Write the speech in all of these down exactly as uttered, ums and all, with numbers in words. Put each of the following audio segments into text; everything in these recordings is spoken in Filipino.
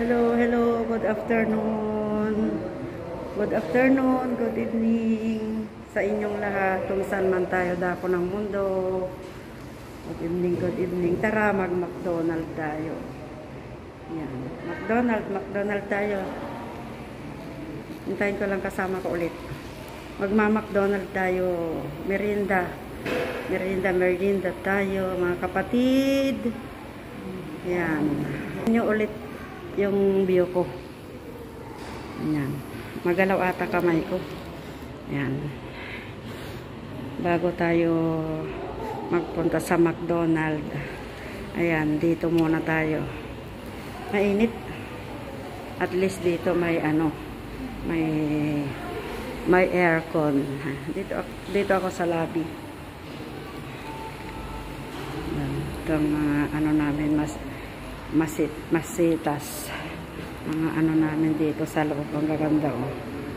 Hello, hello, good afternoon. Good afternoon, good evening sa inyong lahat kung saan man tayo dako ng mundo. Good evening, good evening. Tara, mag-McDonald tayo. Yan, McDonald, McDonald tayo. Hintayin ko lang kasama ko ulit. Magma-McDonald tayo. Merienda. Merienda, merienda tayo, mga kapatid. Yan. Inyo ulit yung view ko. Yan. Magalaw ata kamay ko. Yan. Bago tayo magpunta sa McDonald. Ayan, dito muna tayo. Mainit. At least dito may ano, may may aircon. Dito dito ako sa lobby. Yan. Itong mga ano namin mas masit masitas. Mga ano namin dito sa loob, ang gaganda oh.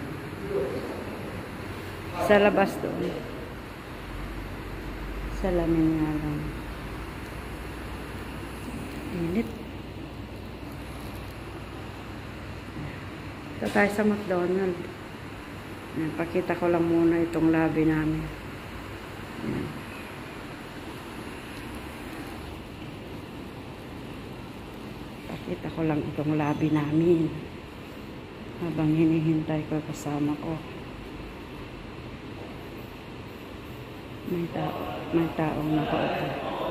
Sa labas doon. Salamin nga lang. Init. Ito tayo sa McDonald. Ayan, pakita ko lang muna itong lobby namin. Ayan. Pakita ko lang itong lobby namin. Habang hinihintay ko kasama ko. May tao, may taong nakaupo.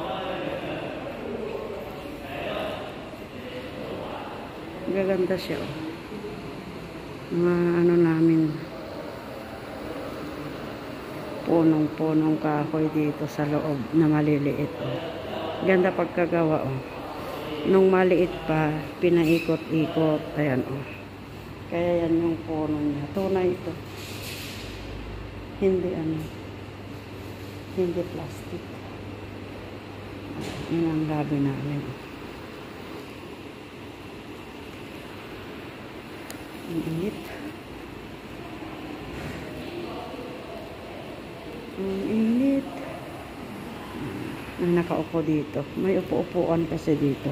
Gaganda siya oh. Mga ano namin, punong-punong kahoy dito sa loob na maliliit oh. Ganda pagkagawa oh. Nung maliit pa, pinaikot-ikot. Ayan oh. Kaya yan yung puno niya. Tunay ito. Hindi ano, hindi plastic. Yan ang lobby namin. Ang init. Ang init. Ang nakaupo dito. May upo-upuan kasi dito.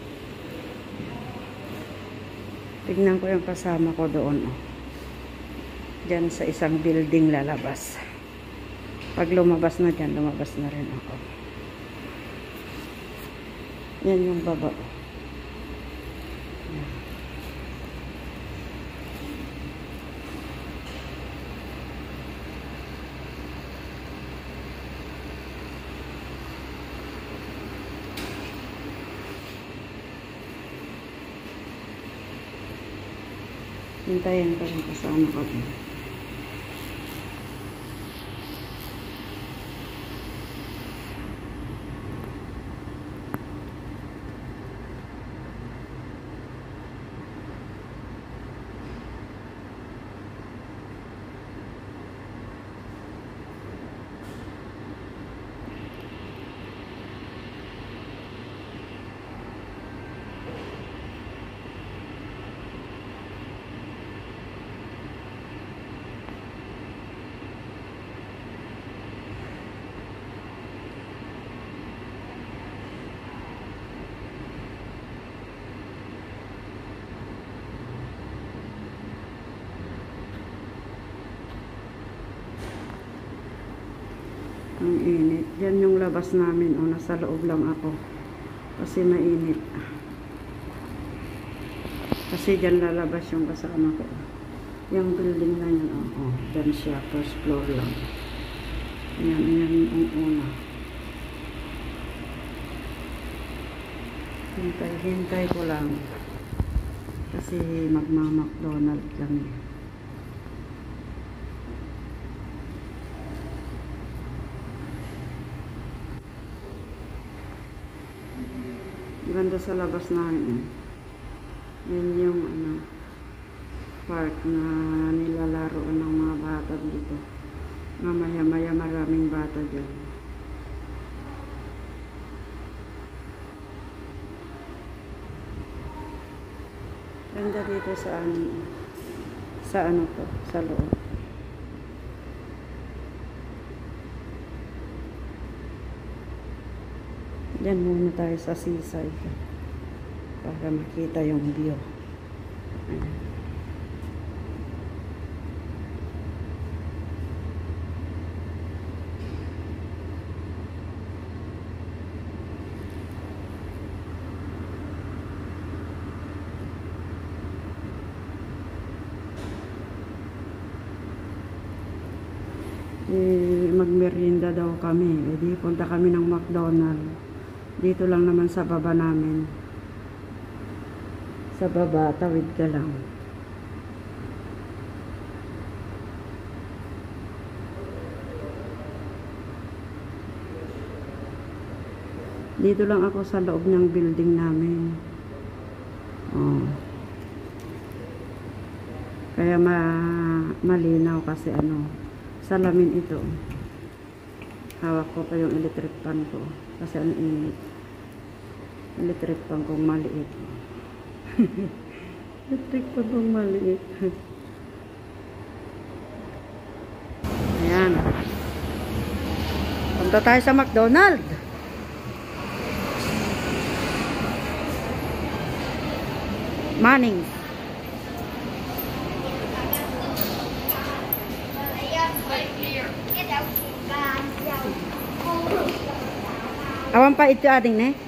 Tignan ko yung kasama ko doon. Oh. Diyan sa isang building lalabas. Pag lumabas na dyan, lumabas na rin ako. Yan yung baba. Yan. Hintayin ko yung kasama ko din. Ang init. Diyan yung labas namin. O, nasa loob lang ako. Kasi mainit. Kasi diyan lalabas yung kasama ko. Yung building na yan. O, o diyan siya. First floor lang. Ayan, ayan yung una. Hintay, hintay ko lang. Kasi magma-McDonald lang. Ganda sa labas namin. Yan yung ano, park na nilalaroan ng mga bata dito. Mamaya-maya maraming bata dyan. Ganda dito sa ano, sa ano to, sa loob. Diyan muna tayo sa seaside para makita yung view. magmerienda daw kami. E di punta kami ng McDonald's. Dito lang naman sa baba namin. Sa baba, tawid ka lang. Dito lang ako sa loob ng building namin. Oh. Kaya ma malinaw kasi ano, salamin ito. Hawak ko pa yung electric fan ko kasi ang init. Electric fan kong maliit. Electric fan kong maliit. Ayan. Punta tayo sa McDonald's. Manning. Awan pa ito ading ne.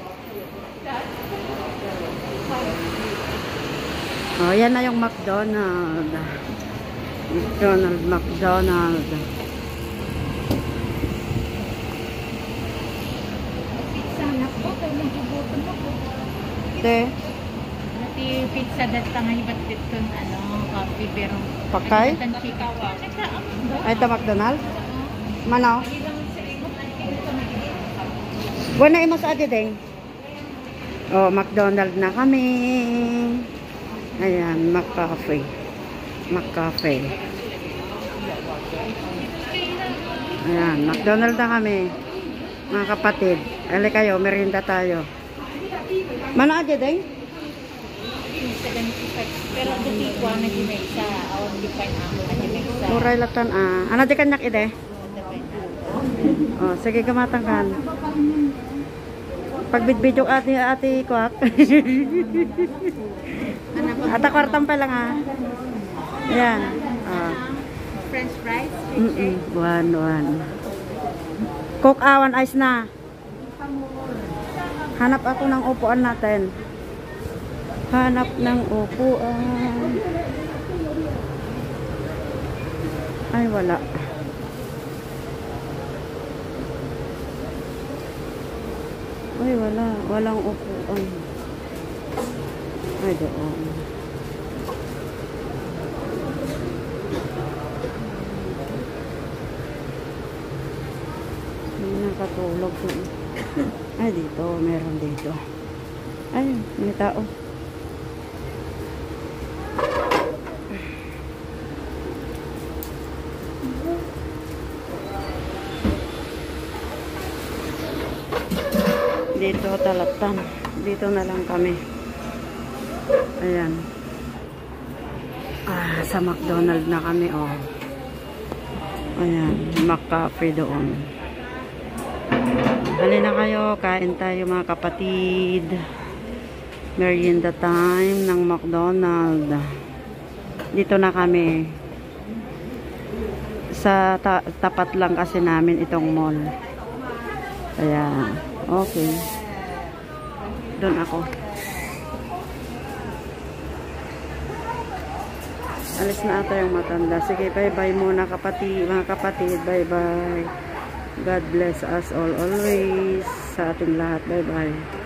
Oh, yan na yung McDonald's. McDonald's, McDonald's. Te. Nati pizza data nga hibat dito ano, coffee pero Pakay? Ay, ito McDonald's? Manaw? Wala imo sa adi ding. Oh, McDonald's na kami. Ayan, McCafe. McCafe. Ayan, McDonald's na kami. Mga kapatid. Ali kayo, merienda tayo. Mana adi ding? Pero dito ko na gimay sa awan di pa na gimay sa. Muray latan ah. Ano di kanyak ide? Oh, sige gamatang kan. Pagbidbidyo ati ati kwak. Ata kwartang pa lang ah. Ayan. Ah. French fries, Mm -mm. One, one. Coke awan ice na. Hanap ako ng upuan natin. Hanap ng upuan. Ay, wala. Ay, wala. Walang upuan. Ay, doon. May nakatulog doon. Ay, dito. Meron dito. Ay, may tao. Dito talatan. Dito na lang kami. Ayan. Ah, sa McDonald's na kami, oh. Ayan, McCafe doon. Halina kayo, kain tayo mga kapatid. Merienda time ng McDonald's. Dito na kami. Sa ta tapat lang kasi namin itong mall. Ayan. Okay. Doon ako. Alis na ata yung matanda. Sige, bye-bye muna kapatid, mga kapatid. Bye-bye. God bless us all always. Sa ating lahat. Bye-bye.